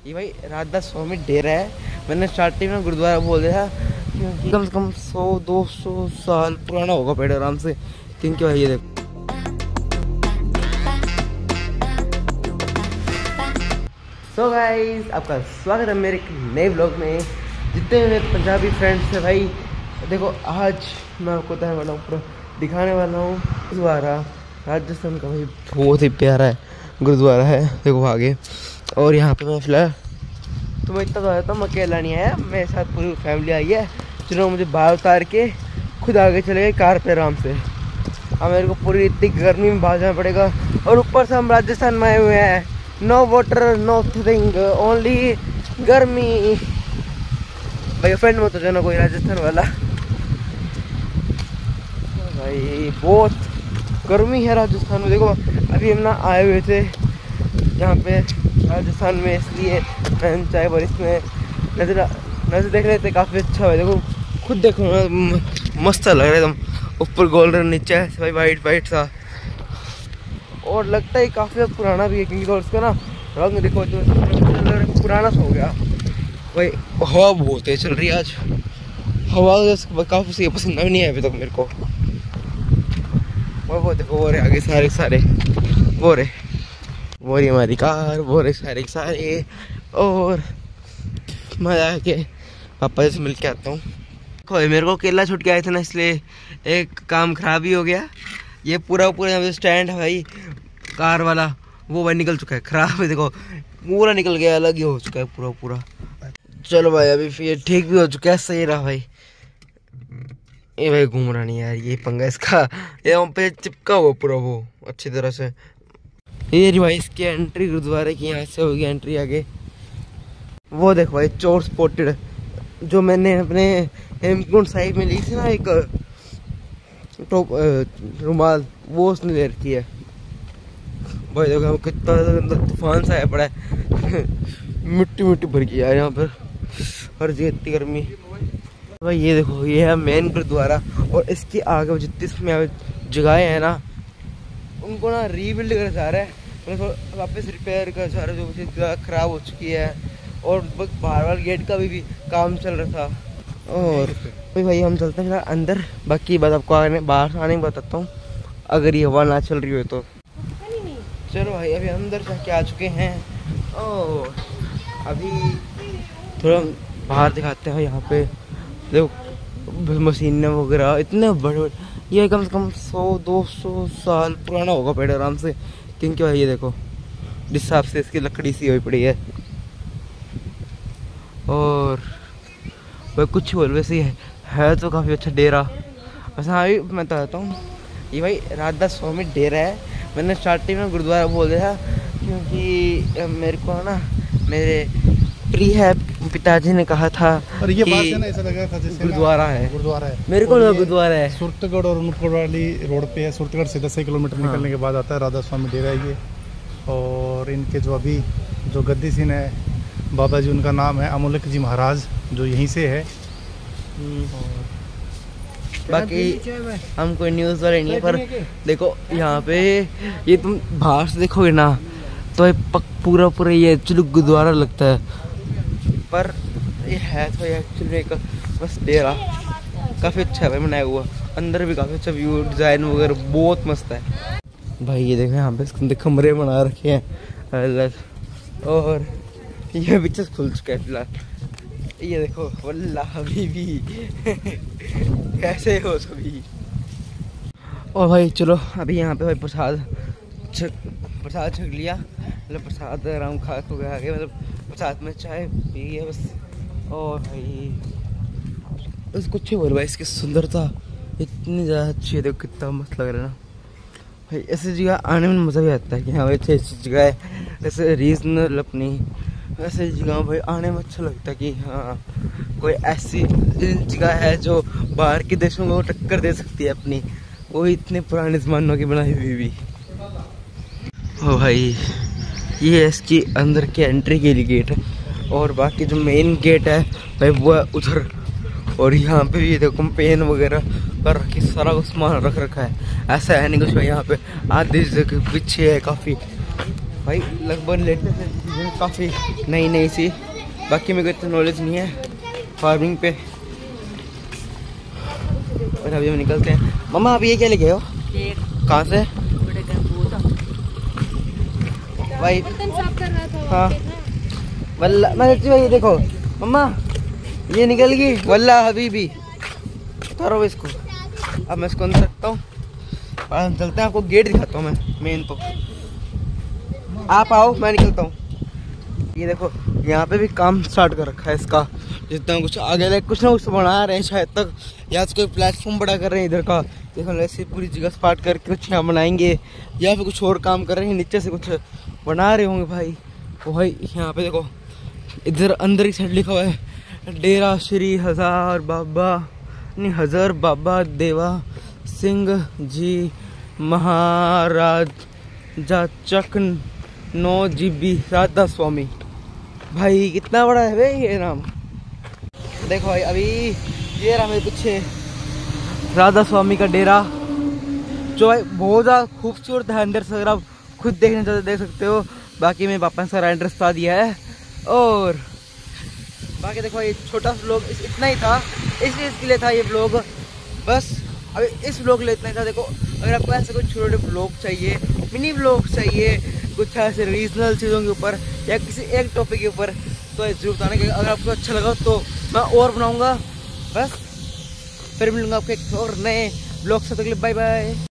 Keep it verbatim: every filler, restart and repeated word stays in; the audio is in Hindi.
ये भाई राधा स्वामी डेरा है। मैंने स्टार्टिंग में गुरुद्वारा बोल दिया क्योंकि कम से कम सौ दो सौ साल पुराना होगा पेड़ आराम से। क्योंकि भाई ये देखो सो गाइस, आपका स्वागत है मेरे नए ब्लॉग में। जितने मेरे पंजाबी फ्रेंड्स हैं भाई, देखो आज मैं आपको बताने वाला हूँ, पूरा दिखाने वाला हूँ गुरुद्वारा राजस्थान का। भाई बहुत ही प्यारा है गुरुद्वारा है, देखो आगे। और यहाँ पे मैं फिलहाल तो मैं इतना तो आया था, मैं अकेला नहीं आया, मेरे साथ पूरी फैमिली आई है। जिन्होंने मुझे बाहर उतार के खुद आगे चले गए कार पे आराम से। अब मेरे को पूरी इतनी गर्मी में बाहर जाना पड़ेगा, और ऊपर से हम राजस्थान में आए हुए हैं। No water nothing, only गर्मी। भाई फ्रेंड मत हो जाना कोई राजस्थान वाला। भाई बहुत गर्मी है राजस्थान में। देखो अभी हम ना आए हुए थे यहाँ पे राजस्थान में, इसलिए मैंने चाय बारिश में नजर नजर देख रहे थे, काफ़ी अच्छा है। देखो खुद देखो मस्त लग रहा है एकदम, ऊपर गोल्डन नीचे है भाई वाइट वाइट सा, और लगता है काफ़ी पुराना भी है क्योंकि उसका ना रंग देखो तो पुराना सा हो गया। भाई हवा बहुत तेज चल रही है आज, हवा काफ़ी सी पसंद भी नहीं है अभी तक मेरे को। वो वो देखो वो रहे आगे सारे सारे, वो रहे वो रही हमारी कार, वो रहे सारे सारे। और मैं आके पापा से मिल के आता हूँ। कोई मेरे को अकेला छूट के आए थे ना, इसलिए एक काम खराब ही हो गया। ये पूरा पूरा यहाँ पे स्टैंड है भाई कार वाला, वो भाई निकल चुका है, खराब है। देखो पूरा निकल गया, अलग ही हो चुका है पूरा पूरा। चलो भाई अभी फिर ठीक भी हो चुका है, सही रहा भाई। ये भाई घूम रहा नहीं यार, ये पंगा इसका, ये वहाँ पे चिपका हुआ पूरा वो अच्छी तरह से। ये रही भाई इसकी एंट्री गुरुद्वारे की, यहाँ से होगी एंट्री आगे। वो देखो भाई चोर स्पॉटेड, जो मैंने अपने हेमकुंड साहिब में ली थी ना एक टोप रुमाल, वो उसने ले रखी है। भाई देखो कितना तूफान सा आया पड़ा है मिट्टी मिट्टी भर गई यार यहाँ पर, हर जगह इतनी गर्मी। भाई ये देखो ये है मेन गुरुद्वारा, और इसके आगे जितनी इसमें जगह है ना, उनको ना रीबिल्ड कर जा रहा है, मतलब वापस रिपेयर कर जा रहा है, जो जगह खराब हो चुकी है। और बाहर वाले गेट का भी, भी काम चल रहा था। और भाई भाई हम चलते हैं अंदर, बाकी बात आपको आने बाहर आने में बताता हूँ, अगर ये हवा ना चल रही हो तो। चलो भाई अभी अंदर जाके आ चुके हैं, और अभी थोड़ा बाहर दिखाते हैं। यहाँ पे देखो मशीनें वगैरह इतने बड़े बड़े, ये कम से कम सौ दो सौ साल पुराना होगा पेड़ आराम से। क्योंकि भाई ये देखो जिस हिसाब से इसकी लकड़ी सी हुई पड़ी है। और भाई कुछ बोल वैसे है, है तो काफ़ी अच्छा डेरा। वैसे हाँ भी मैं बताता हूँ, ये भाई राधा स्वामी डेरा है। मैंने स्टार्टिंग में गुरुद्वारा बोल दिया क्योंकि मेरे को ना मेरे प्री है पिताजी ने कहा था, और ये बात है ना ऐसा लगा था जैसे गुरुद्वारा है गुरुद्वारा है मेरे को गुरुद्वारा है। सुरतगढ़ और अनूपगढ़ वाली रोड पे है, सुरतगढ़ से दस किलोमीटर हाँ। निकलने के बाद आता है राधा स्वामी डेरा ये। और इनके जो अभी जो गद्दी सिंह है बाबा जी, उनका नाम है अमोलक जी महाराज, जो यहीं से है। बाकी हम कोई न्यूज़ वाले नहीं है, पर देखो यहाँ पे ये तुम बाहर से देखोगे ना तो पूरा पूरा ये एक्चुअली गुरुद्वारा लगता है, पर ये है तो एक्चुअली एक बस डेरा। काफ़ी अच्छा है भाई बनाया हुआ, अंदर भी काफ़ी अच्छा व्यू डिज़ाइन वगैरह बहुत मस्त है भाई। ये देखो यहाँ पे कमरे बना रखे हैं अलग, और ये पीछे खुल चुका है फिलहाल। ये देखो वल्लाह हबीबी कैसे हो सभी। और भाई चलो अभी यहाँ पे भाई प्रसाद छक प्रसाद छक लिया, मतलब प्रसाद आराम खा खो गया आगे, मतलब प्रसाद में चाय पी है बस। और भाई बस कुछ ही बोल भाई, इसकी सुंदरता इतनी ज़्यादा अच्छी है, देखो कितना मस्त लग रहा है ना भाई। ऐसी जगह आने में मज़ा भी आता है कि हाँ भाई अच्छी अच्छी जगह है, ऐसे रीजनल अपनी ऐसी जगह भाई आने में अच्छा लगता है कि हाँ कोई ऐसी जगह है जो बाहर के देशों को टक्कर दे सकती है अपनी, वो इतने पुराने ज़मानों की बनाई हुई भी। ओ भाई ये इसकी अंदर के एंट्री के लिए गेट है, और बाकी जो मेन गेट है भाई वो है उधर। और यहाँ पे भी देखो पेन वगैरह कर रखी, सारा सामान रख रखा है, ऐसा है नहीं कुछ भाई। यहाँ पे आधे जगह पीछे है काफ़ी, भाई लगभग लेटेस्ट चीज़ें काफ़ी नई नई सी, बाकी मेरे को इतना नॉलेज नहीं है फार्मिंग पे। और अभी हम निकलते हैं। मम्मा आप ये क्या लेके हो? कहाँ से भाई? हाँ वल्ला मैं भाई देखो मम्मा ये निकल गई वल्ला हबीबी, उतारो इसको। अब मैं इसको अंदर रखता हूँ और हम चलते हैं। आपको गेट दिखाता हूँ मैं मेन, तो आप आओ मैं निकलता हूँ। ये देखो यहाँ पे भी काम स्टार्ट कर रखा है इसका, जितना कुछ आगे लाइक कुछ ना कुछ बना रहे हैं शायद तक, या तो कोई प्लेटफॉर्म बड़ा कर रहे हैं इधर का। देखो ऐसे पूरी जगह स्टार्ट करके कुछ यहाँ बनाएंगे, या फिर कुछ और काम कर रहे हैं, नीचे से कुछ बना रहे होंगे भाई। वो भाई यहाँ पे देखो इधर अंदर की साइड लिखा हुआ है डेरा श्री हजार बाबा नहीं हजार बाबा देवा सिंह जी महाराज जाचक नौ जीबी राधा स्वामी। भाई कितना बड़ा है भाई ये नाम। देखो भाई अभी ये रहा मेरे पीछे राधा स्वामी का डेरा, जो भाई बहुत ज़्यादा खूबसूरत है। अंदर से अगर आप खुद देखना चाहते देख सकते हो। बाकी मैं पापा ने सारा एड्रेस बता दिया है। और बाकी देखो ये छोटा व्लॉग इतना ही था, इस चीज़ के लिए था ये व्लॉग बस। अभी इस व्लॉग के लिए इतना ही था। देखो अगर आपको ऐसे कुछ छोटे छोटे व्लॉग चाहिए, मिनी व्लॉग चाहिए, कुछ ऐसे रीजनल चीज़ों के ऊपर या किसी एक टॉपिक के ऊपर, तो जरूर बताना कि अगर आपको अच्छा लगा तो मैं और बनाऊँगा। बस फिर मिलूँगा आपको एक और नए व्लॉग से। तक बाय बाय।